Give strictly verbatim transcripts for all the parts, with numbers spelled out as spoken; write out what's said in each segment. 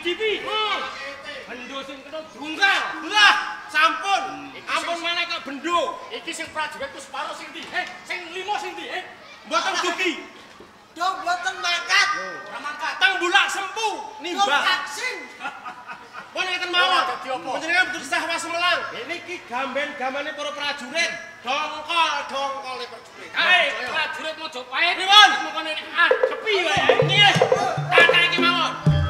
didipi. Bendo sing kena drungkal. Lah, sampun. Ampun maneh kok bendo. Iki sing prajuritku separo sing ndi? Eh, sing limo sing ndi? Eh, Mboten dugi. Do mboten mangkat. ora mangkat. Tang bulak sempu nimbang. Vaksin. Pun ngeten mawon. Dadi apa? Panjenengan betul sah Semelang. Ini ki gamben-gambane para prajurit. Dongkol, dongkole prajurit. Kae prajurit Mojopahit. Pripun? Mongkone adepi wae. Nggih. Kata iki mawon.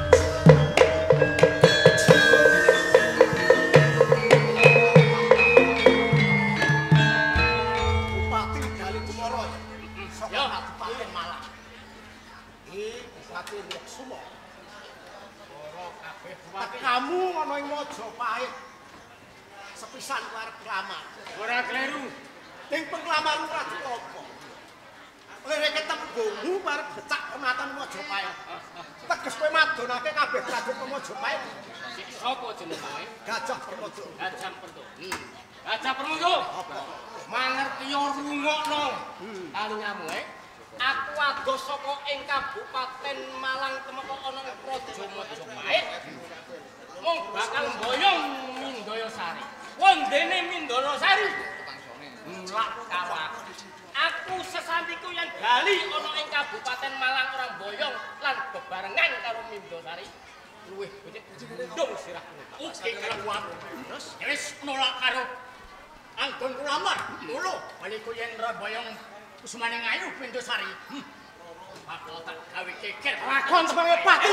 Bupati Dali Kumoro. Saka Yo. Kabupaten Malang. Iki Bupati Luksumo. Ora kabeh bupati. Kamu ana ing Mojopahit. Sepisan arep nglamar. Ora kleru. Ning penglamar ora ditopo. Lere ketembungmu arep becak kematan Mojopahit. Teges kowe madonake kabeh prajurit Mojopahit. Sapa jenenge? Gajah Permodo. Gajah Permodo. Gajah Permodo. Apa? Mangerti rungokno. Talungamu eh. Aku adoh saka ing Kabupaten Malang temeka ana ing Praja Mojopahit. Mung bakal mboyong Mindayasari. Wondene Mindayasari. Mulak kawak. Aku sesantiku yang gali ana ing Kabupaten Malang orang boyong lan bebarengan karo Mindayasari. Luwih becik ndung sirahku. Oke kelakuan. Terus wis nolak karo anggon kulamar. Mulu baliku yen ra boyong Usmane ngayu Mindayasari. Hmm. Bakal tak gawe geger. Lakon sebagai pati.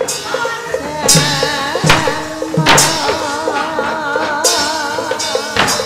Ah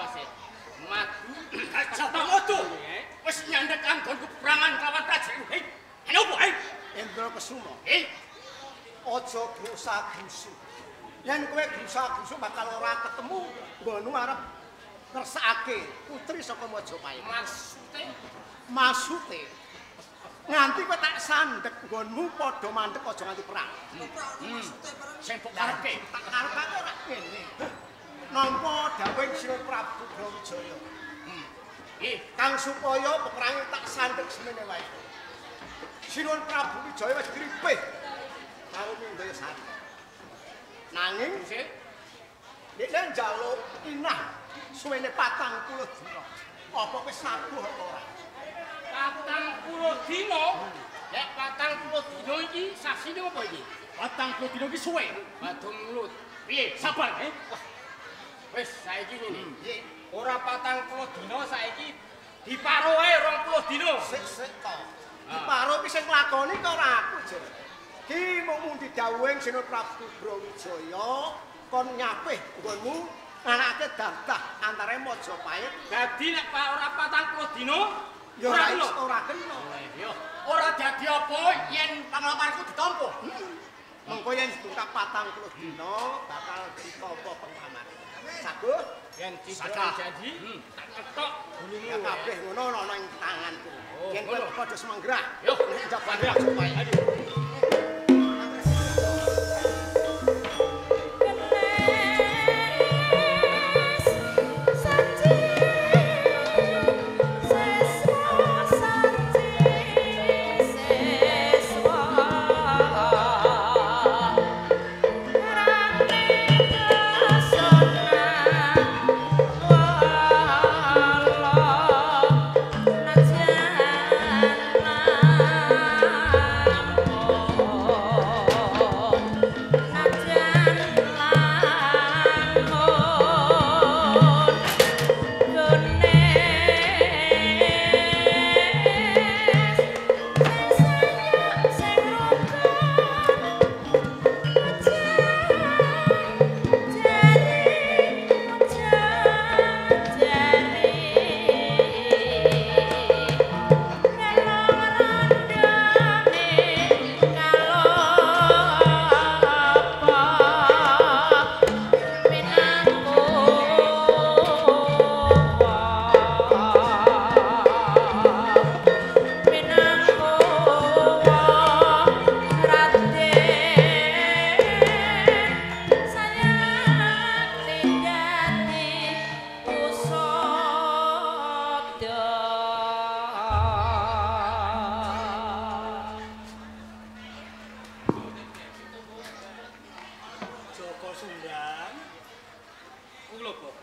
wasit. Madu Gajah Tamodo. Wis nyandhek anggonku perangan kawan prajurit. Ana opo ae? Endra Kesuma. Eh, Aja grusa-grusu. Yen kowe grusa-grusu bakal ora ketemu nggonmu arep ngersakake putri saka Majapahit. maksude Masute nganti kowe tak sandhek nggonmu padha mandhek aja nganti perang. sing mbok karepe. Tak karepake ora kene. Nampa dawuh Sira Prabu Brawijaya. Eh, Kang supaya peperange tak sandhek semene wae. Sinuwun Prabu Wijaya wis diripih karo Mindaya Sari. Nanging sik dekne njaluk inah suwene patang puluh dina. Apa wis sabuh apa ora? patang puluh dina. Nek patang puluh dina iki sasine apa iki? patang puluh dina iki suwe. Badung mulut. Piye? Sabar, eh? Wis saiki ngene. Nggih, Ora patang puluh dina saiki diparo ae rong puluh dina. sik-sik to. Diparo ki sing nglakoni kok ora aku, Jen. Ki mung mung didhawuhi Sinuwun Prabu Brawijaya kon nyapih nggonmu anake dardah antare Majapahit. Dadi nek pa- ora patang puluh dina Ya ora ora kena. iso ora kena. Yo, Ora dadi apa yen panglamarku ditampa. Mengko yen dibuka patang puluh dina bakal ditampa pengaman. Sabuh yen Sakah. didorong janji, tak ketok gulungmu. ya kabeh ngono ana ing tanganku. Oh, Yen kowe ngono. padha semenggrah. Yo, nek jaban Sandra. Majapahit. Aduh. Joko Sundang Kulo kok.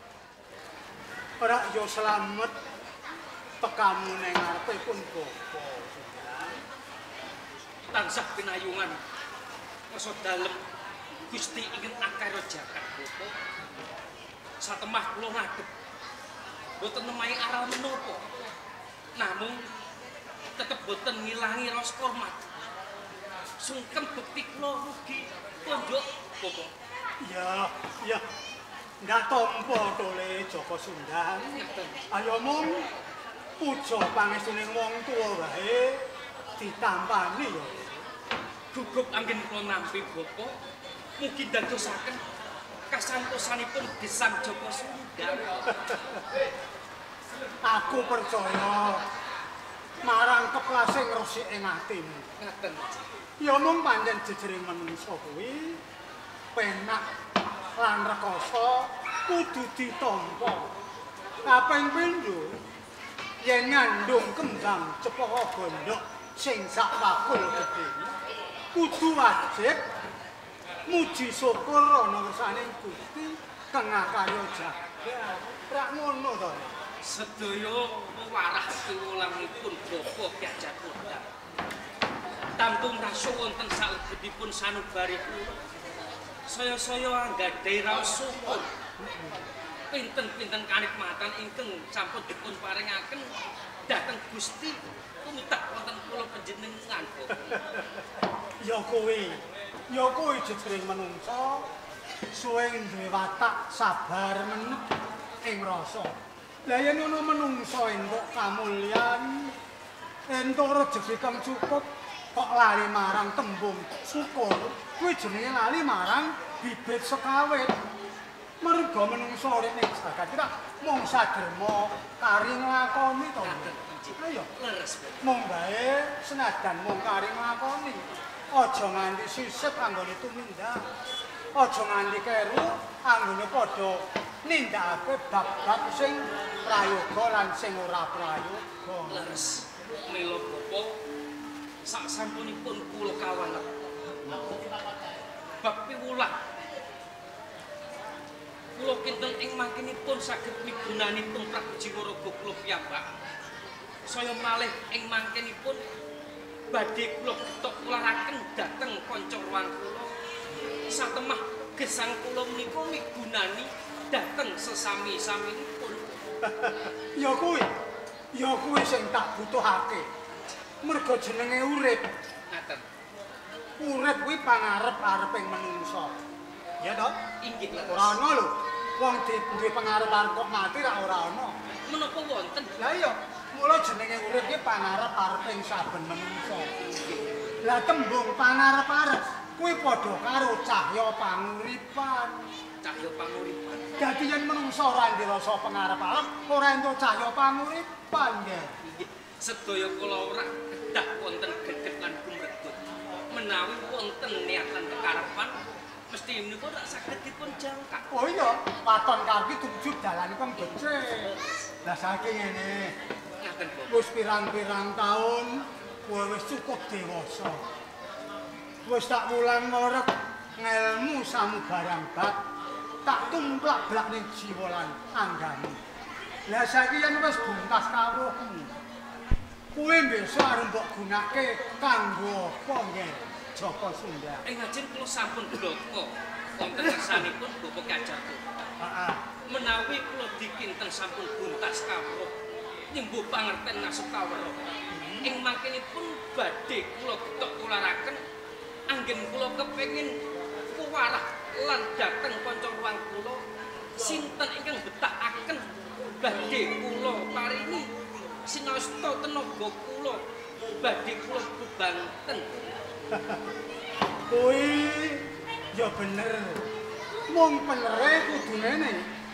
ora yo slamet tekamu ning ngarepe pun Joko Sundang. Tansah pinayungan masa dalem Gusti ingin akar jagat Bapa. Satemah kula ngadhep boten nemahi aral menapa. Namung tetep boten ngilangi rasa hormat. Sungkem bekti kula rugi pondok Bapa. Ya, ya. Ndak tampa tole Joko Sundang. Ayo mung puja pangestuning wong tuwa wae ditampani ya. Gugup anggen kula nampi Bapa. Mugi dadosaken kasantosanipun gesang Joko Sundang. Aku percaya marang keplasing resik ing atimu. Ngaten. Ya mung pancen jejering manungsa kuwi penak lan rekoso kudu ditampa. Kaping pindho yen ngandung kembang cepaka gondok sing sak wakul gedhe kudu wajib muji syukur ana ngersane Gusti kang akarya jagat. Rak ngono to. Sedaya wewarah kiwulangipun Bapa Gajah Kodang. Tamtung raso wonten salebetipun sanubari kula. Saya-saya anggadhahi raos syukur. Pinten-pinten kanikmatan ingkang sampun dipun paringaken dhateng Gusti tumutah wonten kula panjenengan Bapa. Ya kowe, ya kowe jejering manungsa suwe duwe watak sabar meneh ing rasa. Lah yen ana menungsa entuk kamulyan, entuk rejeki kang cukup, kok lali marang tembung syukur, kuwi jenenge lali marang bibit sekawit. Merga menungsa urip ning jagat iki mung saderma kari nglakoni to. Ayo, leres. Mung bae senajan mung kari nglakoni. Aja nganti sisip anggone tumindak. Aja nganti keru anggone padha nindakake bab-bab sing prayoga lan sing ora prayoga. Leres. Mila Bapak sak sampunipun kula kawanep. Bab piwulang kula kinten ing mangkinipun saged migunanipun Prabu Jiwaraga kula piyambak. Saya malih ing mangkinipun badhe kula getok kularaken dhateng kanca ruang kula. Satemah gesang kula menika migunani dhateng sesami-saminipun. Ya kuwi, ya kuwi sing tak butuhake. Merga jenenge urip. Ngaten. Urip kuwi pangarep-areping manungsa. Ya toh? Inggih leres. Ora ana lho. Wong duwe pangarep-arep kok mati ra ora ana. Menapa wonten? Lah iya, mula jenenge urip ki pangarep-areping saben manungsa. Lah tembung pangarep-arep kuwi padha karo cahya panguripan. Cahya panguripan. Dadi yen manungsa ora ndek rasa pangarep-arep, ora entuk cahya panguripan nggih. Inggih, sedaya kula ora kedah wonten greget lan gumregut. Menawi wonten niat lan kekarepan, mesti menika rak saged dipun jangkak. Oh iya, waton kaki tumuju dalanipun becik. Lah saking ngene, Ngaten, Bapak. wis pirang-pirang taun kowe wis cukup dewasa. Wis tak wulang ngorek ngelmu samubarang bab, tak tumplak blak ning jiwa lan anggamu. Lah saiki yen wis buntas kawruhmu, kowe besok arep mbok gunake kanggo apa nggih, Joko Sunda? Ing ngajeng kula sampun bloko wonten kersanipun Bapak Kajarto. Heeh. Menawi kula dikinten sampun buntas kawruh nyembuh pangerten nasukawara. Ing mangkenipun badhe kula getok kularaken anggen kula kepengin kuwarah lan dhateng kanca ruang kula sinten ingkang betakaken badhe kula paringi sinasta tenaga kula badhe kula bebanten. Kuwi ya bener. Mung penere kudune ne.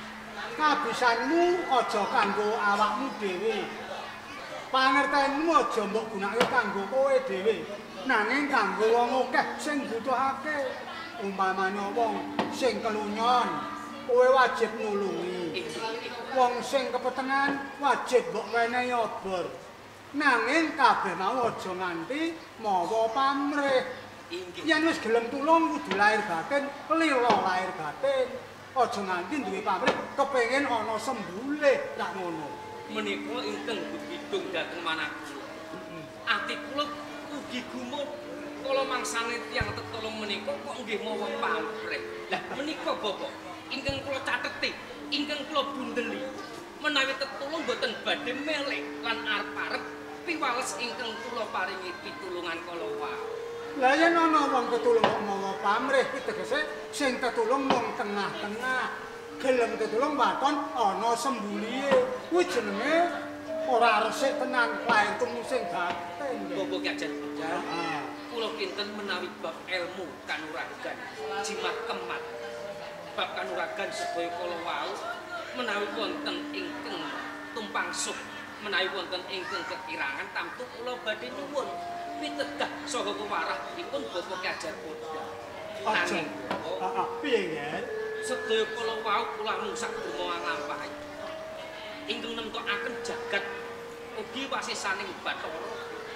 Kabisanmu aja kanggo awakmu dhewe. Pangertenmu aja mbok gunakake kanggo kowe dhewe. Nanging kanggo wong akeh sing butuhake. Umpamane wong sing kelunyon, kowe wajib nulungi. Wong sing kepetengan wajib mbok wenehi obor. Nanging kabeh mau aja nganti mawa pamrih. Inggih. Yen wis gelem tulung kudu lahir batin, lila lahir batin. Aja nganti duwe pamrih kepengin ana sembulih rak ngono. Menika ingkang bebidung dhateng manah kula. Ati kula ugi gumul kala mangsane tiyang tetulung menika kok nggih mawa pamrih. Lah menika Bapak ingkang kula cateti, ingkang kula bundeli. Menawi tetulung boten badhe meleh lan arep-arep piwales ingkang kula paringi pitulungan kala wau. Lah yen ana wong tetulung kok mawa pamrih kuwi tegese sing tetulung mung tengah-tengah. Gelem tetulung waton ana sembulihe. Kuwi jenenge ora resik tenan lair tumusing batin. Bapak Kajar Kajar, Heeh. kula kinten menawi bab ilmu kanuragan jimat kemat. Bab kanuragan sedaya kala wau menawi wonten ingkang tumpang suh, menawi wonten ingkang kekirangan tamtu kula badhe nyuwun pitedah saha kewarahipun Bapak Kajar Koda. Aja. Nanging Bapak, Heeh, piye nggih? sedaya kala wau kula mung sadurunge nglampahi. Ingkang nemtokaken jagat ugi wasisaning Bathara.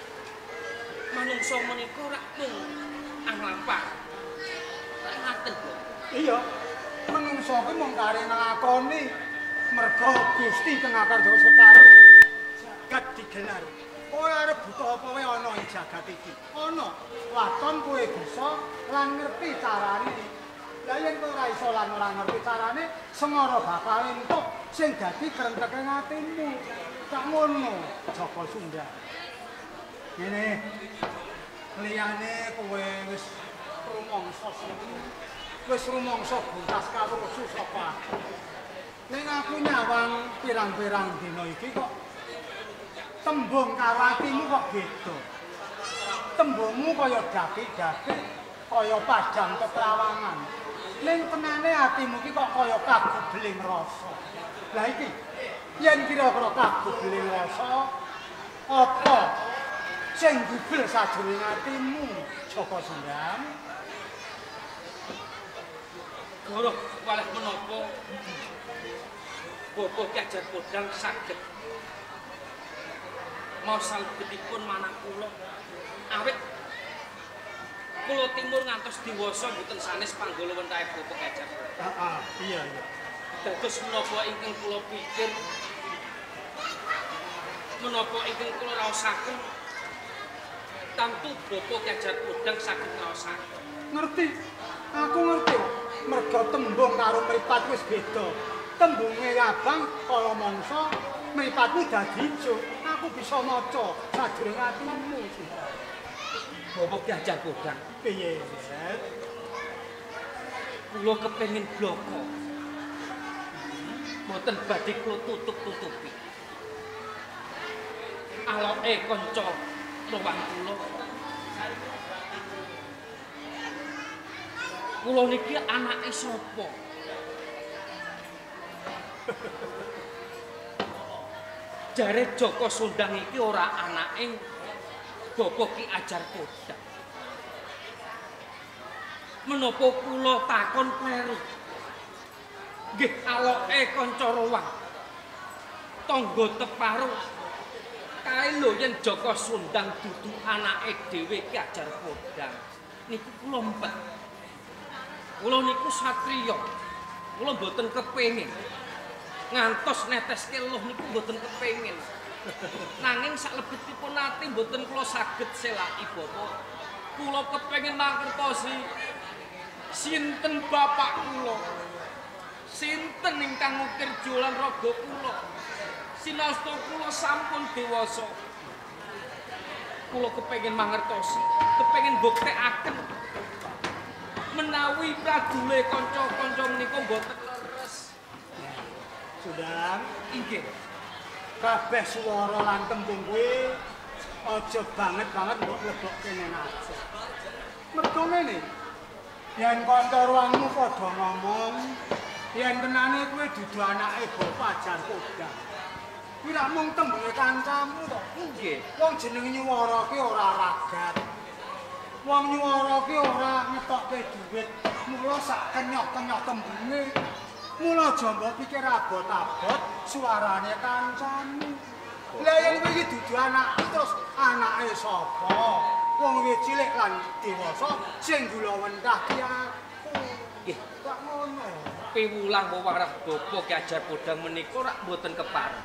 Manungsa menika rak mung anglampah. Rak ngaten, Bapak. Iya. Menungso kuwi mung kare nglakoni merga Gusti Kang Akardawa Separi jagat digelar. Kowe arep butuh apa wae ana ing jagat iki. Ana. Waton kowe bisa lan ngerti carane. Lah yen kowe ora iso lan ora ngerti carane, sengara bakal entuk sing dadi krenteke atimu. Tak ngono, Joko Sunda. Ngene. Liyane kowe wis rumangsa sing wis rumangsa buntas karo sapa. Ning aku nyawang pirang-pirang dina iki kok tembung karo atimu kok beda. Tembungmu kaya daki-daki, kaya padang petrawangan. Ning tenane atimu iki kok kaya kagubeling rasa. Lah iki, yen kira-kira kagubeling rasa, apa sing gubel sajroning atimu, Joko Sundang? Goroh waleh menapa Bapak Ki Ajar Podang saged mau salebetipun manah kula awit kula timur ngantos diwasa mboten sanes panggala wentahe Bapak Ki Ajar Podang. Heeh, iya iya. Dados menapa ingkang kula pikir menapa ingkang kula raosaken tamtu Bapak Ki Ajar Podang saged raosaken. Ngerti? Aku ngerti. Merga tembung karo mripat wis beda. Tembunge abang kala mangsa, mripatmu dadi ijo. Aku bisa maca sajroning atimu. Bapak Ki Ajar Podang, Piye? kula kepengin bloko. Mboten badhe kula tutup-tutupi. Aloke kanca rowang kula. Kula niki anake sapa? Jare Joko Sundang iki ora anake Bapak Ki Ajar Podang. Menapa kula takon kleru? Nggih aloke kanca rowang. Tangga teparuh. Kae lho yen Joko Sundang dudu anake dhewe Ki Ajar Podang. Niku kula empet. Kula niku satriya. Kula mboten kepengin ngantos neteske luh niku mboten kepengin. Nanging salebetipun ati mboten kula saged selaki Bapak. Kula kepengin mangertosi sinten bapak kula. Sinten ingkang ngukir jualan raga kula. Sinasta kula sampun dewasa. Kula kepengin mangertosi, kepengin mbuktekaken menawi pradule kanca-kanca menika mboten leres. Sundang, Inggih. kabeh swara lan tembung kuwi aja banget-banget mbok lebok kene aja. Mergo ngene. Yen kanca ruangmu padha ngomong, yen tenane kuwi dudu anake Bapak Ajar Podang. Kuwi rak mung tembunge kancamu to. Nggih. Wong jeneng nyuwara ki ora ragat. Wong nyuwara ki ora ngetokke dhuwit. Mula sak kenyok-kenyok tembunge. Mula aja mbok pikir abot-abot suarane kancamu. Lah yen kowe iki dudu anak terus anake sapa? Wong wis cilik lan dewasa sing gula wentah ki aku. Nggih. Kok ngono? Piwulang wewarah Bapak Ki Ajar Podang menika rak mboten kepareng.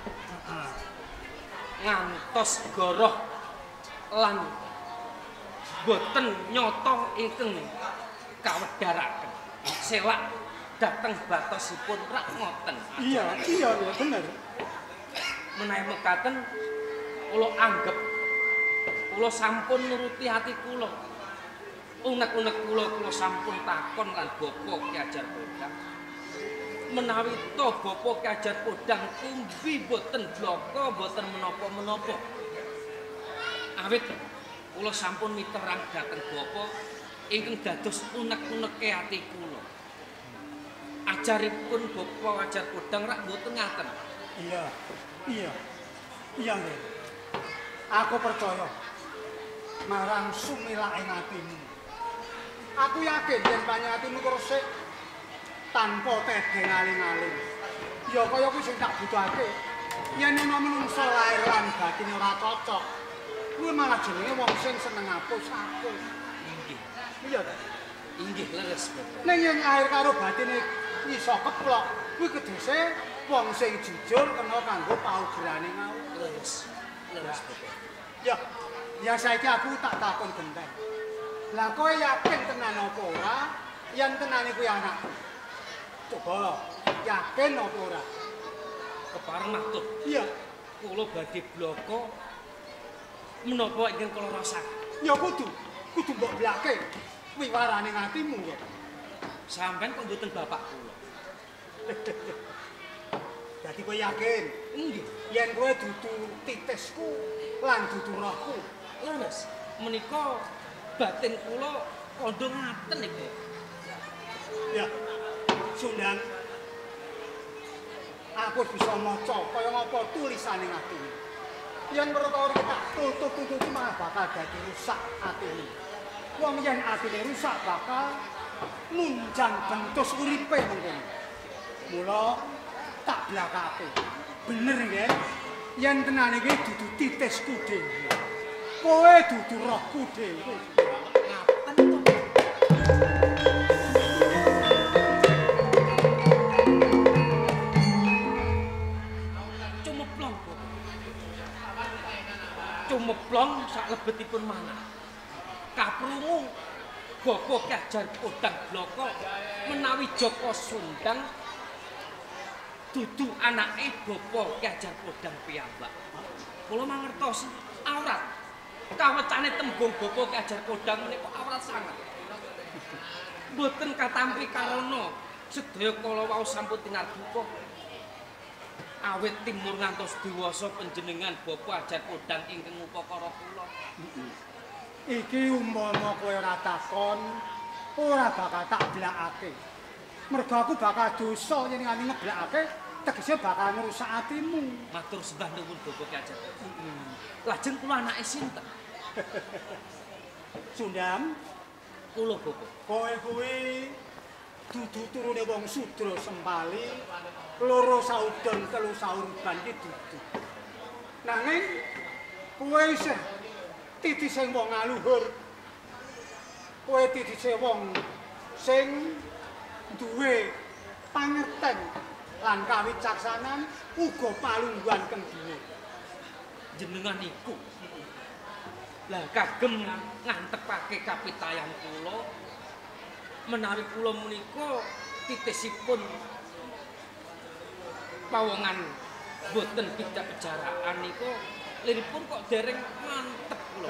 Ngantos goroh lan boten nyoto ingkang kawedharaken. Selak dhateng batosipun rak ngoten. Iya, iya ya bener. Menawi mekaten kula anggep kula sampun nuruti ati kula. Unek-unek kula kula sampun takon lan Bapak Ki Ajar Podang. Menawi to Bapak Ki Ajar Podang kumbi boten bloko, boten menapa-menapa. Awit kula sampun miterang dhateng Bapak ingkang dados unek-uneke ati kula. Ajaripun Bapak Ajar Podang rak boten ngaten. Iya, iya, iya nggih. Aku percaya marang sumilake atimu. Aku yakin yen panyatimu resik tanpa tedeng aling-aling. Ya kaya kuwi sing tak butuhake. Yen ana menungsa lair lan batine ora cocok, kuwi malah jenenge wong sing seneng apus-apus. Inggih. Iya ta? Inggih leres Bapak. Ning yen air karo batine iso keplok, kuwi kedose wong sing jujur kena kanggo paugerane ngau. Leres. Leres Bapak. Ya, ya saiki aku tak takon genteng. Lah kowe yakin tenan apa ora yen tenane kuwi anak? Coba, yakin apa ora? Kepareng matur. Iya, Kula badhe bloko menapa ingkang kula rasaken. ya kudu, kudu mbok blake. Kuwi warane atimu kok. Sampeyan kok mboten bapak kula. Dadi kowe yakin? Nggih. Yen kowe dudu titisku lan dudu rohku. Leres. Menika batin kula kandha ngaten iki. Ya. Sundang. Aku bisa maca kaya ngapa tulisane atimu. Yen perkara iki tak tutup-tutupi malah bakal dadi rusak atimu. Wong yen atine rusak bakal munjang bentus uripe mungkin. Mula tak blakake. Bener nggih? Yen tenan iki dudu titisku dhewe. Kowe dudu rohku dhewe. Ngaten to. Cumeplong. Cumeplong sak lebetipun manah. Kaprungu Bapa Kajar Podang Bloko menawi Joko Sundang dudu anake Bapa Kajar Podang piyambak. Kula mangertos awrat kawecane tembung Bapa Kajar Podang menika awrat sanget. Mboten katampi karana sedaya kala wau sampun tinarbuka. Awit timur ngantos dewasa panjenengan Bapa Kajar Podang ingkang upakara kula. Iki umpama kowe ora takon, ora bakal tak blakake. Mergo aku bakal dosa yen nganti ngeblakake, tegese bakal ngrusak atimu. Matur sembah nuwun Bapa Kajar. Lajeng kula anake sinten? Sundam, Kula Bapa. kowe kuwi dudu turune wong Sudra Sempali, loro saudon telu saurban iki dudu. Nanging kowe isih titise wong aluhur. Kowe titise wong sing duwe pangerten lan kawicaksanan uga palungguhan kang dhuwur. Jenengan iku lah kagem ngantepake kapitayan kula menawi kula menika titisipun pawongan boten bidang pejaraan niku liripun kok dereng mantep kula.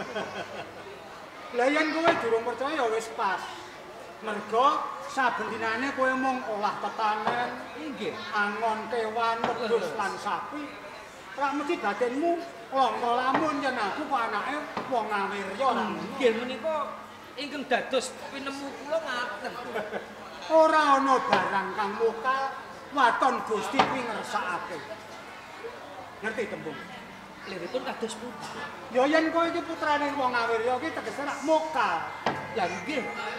Lah yen kowe durung percaya wis pas. Mergo saben dinane kowe mung olah tetanen, Nggih. angon kewan, wedhus lan sapi. Ora mesti batinmu longko lamun yen aku kok anake wong Awirya ora. Nggih menika ingkang dados pinemu kula ngaten. Ora ana barang kang mokal waton Gusti kuwi ngersakake. Ngerti tembung? Liripun kados pundi? Ya yen kowe iki putrane wong Awirya iki tegese rak mokal. Lah nggih.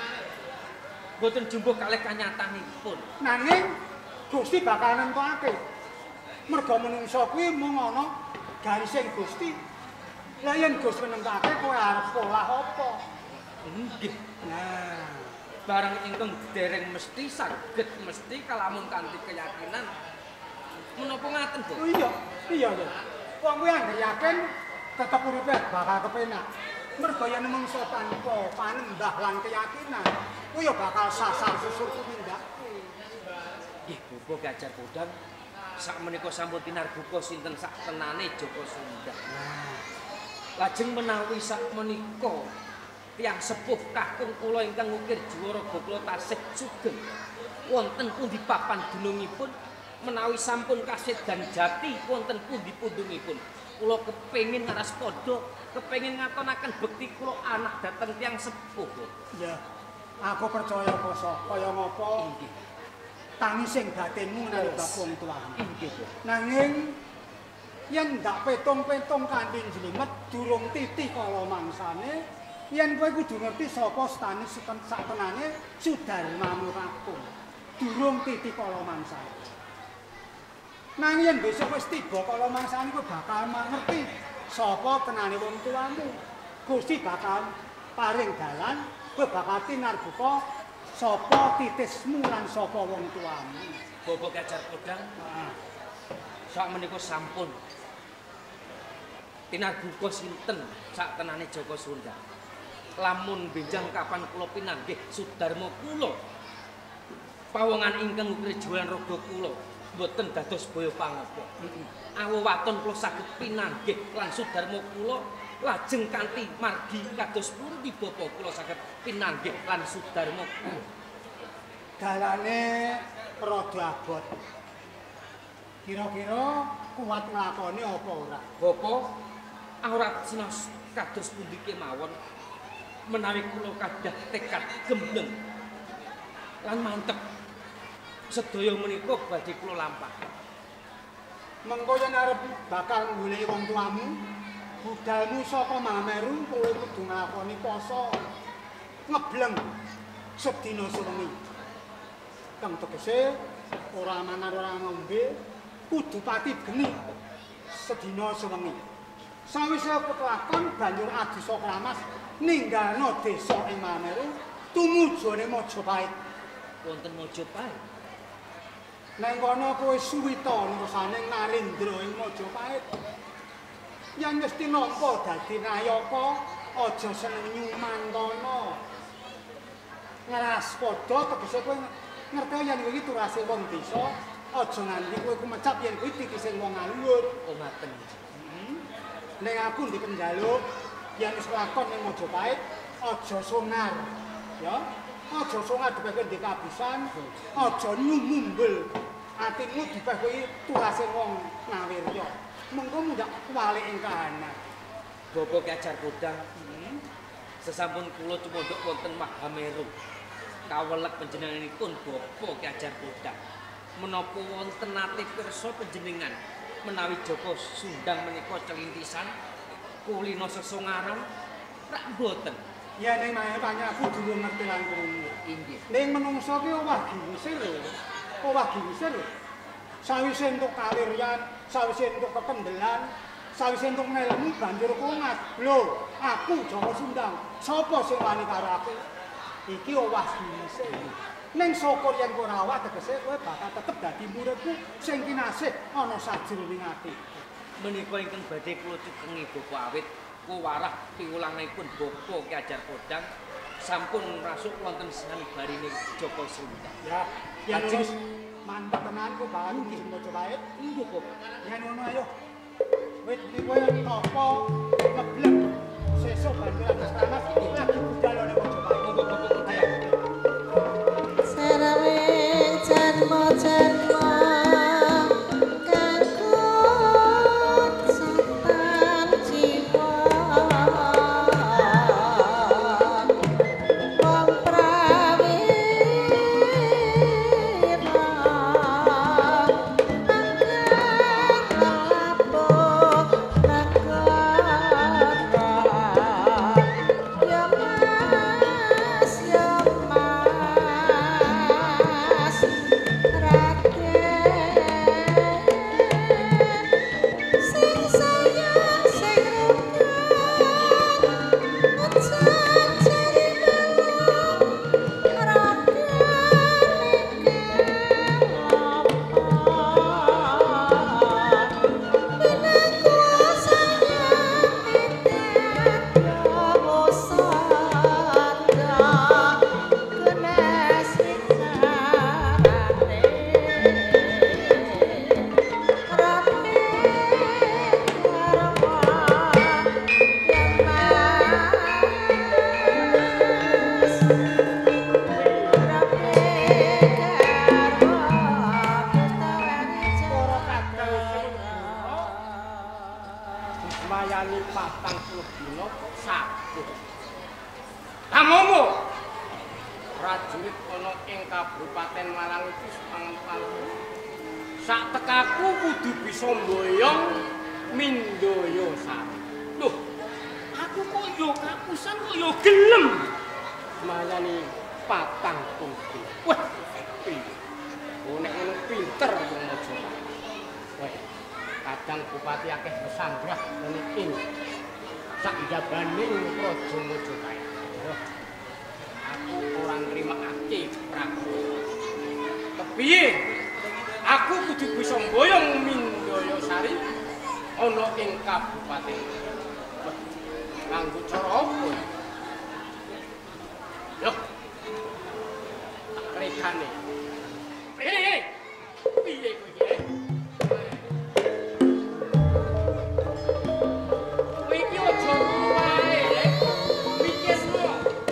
Boten jumbuh kalih kanyatanipun. Nanging Gusti bakal nentokake. Mergo menungso kuwi mung ana garising Gusti. Lah yen Gusti nentokake kowe arep polah apa? Nggih. Nah, Barang ingkang dereng mesti saged mesti kalamun kanthi keyakinan menapa ngaten, Bu? oh iya, iya ya. Wong kuwi anggere yakin tetep uripe bakal kepenak. Mergo yen menungso tanpa panembah lan keyakinan, kuwi ya bakal sasar susur kumindake. Nggih, Bapa Kajar Podang sakmenika sampun tinarbuka sinten sak tenane Joko Sundang. Lajeng menawi sakmenika tiyang sepuh kakung kula ingkang ngukir Jiwaraga kula tasih sugeng wonten pundi papan dunungipun menawi sampun kasedan jati wonten pundi pundungipun kula kepengin ngaras padha kepengin ngatonaken bekti kula anak dhateng tiyang sepuh. Ya, aku percaya koso kaya ngapa Inggih. tangi sing batinmu nalika Yes. wong tuamu. Inggih, Bu. Nanging yen ndak petung-petung kanthi jlimet durung titi kala mangsane, yen kowe kudu ngerti sapa stane seken saktenane Sudarmamu Rakung. Durung titi kala mangsane. Nanging yen besok wis tiba kala mangsane kowe bakal ngerti sapa tenane wong tuamu. Gusti bakal paring dalan, kowe bakal tinarbuka sapa titismu lan sapa wong tuamu. Bapa Kajar Podang Nah, sakmenika sampun tinarbuka sinten saktenane Joko Sundang. Lamun benjang kapan kula pinanggih Sudarma kula pawongan ingkang ukir jualan raga kula mboten dados baya pangapa. Awu waton kula saged pinanggih lan Sudarma kula lajeng kanthi margi kados pundi bapa kula saged pinanggih lan Sudarma kula. dalane rada abot. Kira-kira kuat nglakoni apa ora? Bapa ora sinaos kados pundi kemawon menawi kula kadah tekad gembleng lan mantep sedaya menika badhe kula lampah. Mengko yen arep bakal goleki wong tuamu, budalmu saka Mameru kowe kudu nglakoni poso ngebleng sedina suwengi. Kang tegese ora mangan ora ngombe, kudu pati geni sedina suwengi. Sawise ketelakon banjur adi Sokramas ninggalno desa ing Mameru tumujune Majapahit. Wonten Majapahit. Nang kono kowe suwita nursane Narendra ing Majapahit. Yen mesti nampa dadi nayaka, aja seneng nyumantana. Ngeras padha tegese kowe ngerti yen kowe iki turase wong desa, aja nganti kowe kumecap yen kowe titise wong alur. Oh ngaten. Ning aku ndi penjaluk yen wis lakon ning Majapahit, aja songar. Ya, aja songar dipeke ndek kabisan, aja nyumumbel. Atimu dipeh kowe turase wong Nawirya. Mengko mundak kuwalik ing kahanan. Bapak Ki Ajar Kodang, sesampun kula tumondok wonten Mahameru, kawelek panjenenganipun Bapak Ki Ajar Kodang. Menapa wonten nate pirsa panjenengan menawi Joko Sundang menika celintisan kulino sesongaran rak mboten. Ya ning mae tanya aku durung ngerti lan krungu. Inggih. Ning menungso ki owah giwisir lho. Owah giwisir lho. Sawise entuk kawiryan, sawise entuk kekendelan, sawise entuk ngelmu banjur kongat. Lho, aku Joko Sundang, sapa sing wani karo aku? Iki owah giwisir. Ning syukur yen kowe rawat tegese kowe bakal tetep dadi muridku sing kinasih ana sajroning ati. Menika ingkang badhe kula cukengi Bapak awit kuwarah piwulanganipun Bapak Ki Ajar Kodang sampun rasuk wonten sanbarine Joko Sundang. Ya, yen wis mantep tenan ku bakal iki Majapahit. Inggih, Bapak. Yen ngono ayo. Wit iki kowe topo ngeblek sesuk banjur ada Kramas lagi budal ning Majapahit. Monggo Bapak Kodang. Sarawe janma janma kangkut sampan jiwa wong prawira angkat labuh nagara ya mas ya mas rakyat sing sayang sing rukun ucap jarimu rakyat Mayani patang puluh dina kok sabut. Tamomo prajurit ana ing Kabupaten Malang iki pangan-pangan. Sak tekaku kudu bisa mboyong Mindaya Sari. Loh, aku kok yo kapusan kok yo gelem. Mayani patang puluh dina. Wah, piye? Oh nek ngono pinter wong Majapahit. Wah, kadang bupati akeh besangrah ngene ing sak jabaning Praja Majapahit. Aku ora nrimakake Prabu. Kepiye? Aku kudu bisa mboyong Mindaya Sari ana ing kabupaten. Kanggo cara apa? Yo. Rekane. Eh, piye kowe iki? Kowe iki aja wae, mikirno.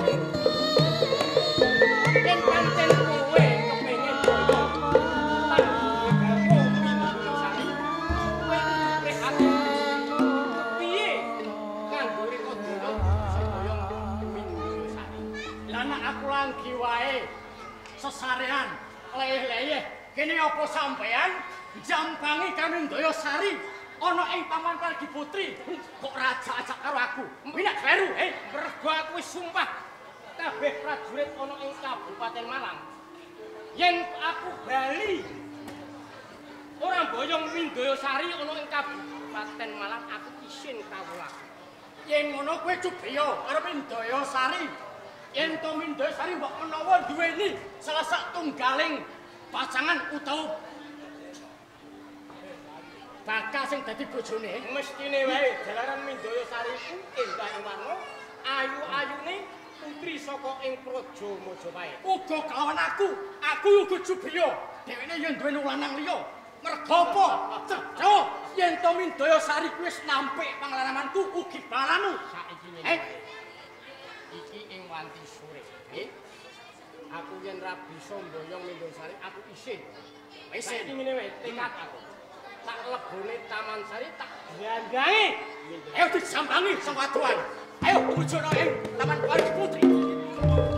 Yen pancen kowe kepengin boyo, tak kowe Mindaya Sari. Kene apa sampean jambangi kami Ndayasari ana ing Taman Kaldi Putri kok raja ajak karo aku. Minak kleru, eh Mergo aku wis sumpah kabeh prajurit ana ing Kabupaten Malang. Yen aku bali ora boyong Mindayasari ana ing Kabupaten Malang aku isin kawula. yen ngono kowe Cubriya karo Mindayasari. Yen to Mindayasari mbok menawa duweni salah satunggaling pasangan utawa bakal sing dadi bojone, Mestine wae jalaran Mindayasari ku endah ing warna, ayu-ayune putri saka ing Praja Majapahit. uga kelawan aku, aku uga Cubriya. Dheweke yen duweni lanang liya. Merga apa? Cedha yen to Mindayasari kuwi wis nampik panglaramanku ugi balamu. Saiki ngene. Eh, Iki ing wanti sore. Eh? Aku yen ra bisa mboyong Mindayasari aku isin. Wis iki ngene wae tekad aku. Tak lebone Taman Sari tak gandhangi. ayo disambangi sang watuan. Ayo tujuno ing Taman Kaldi Putri.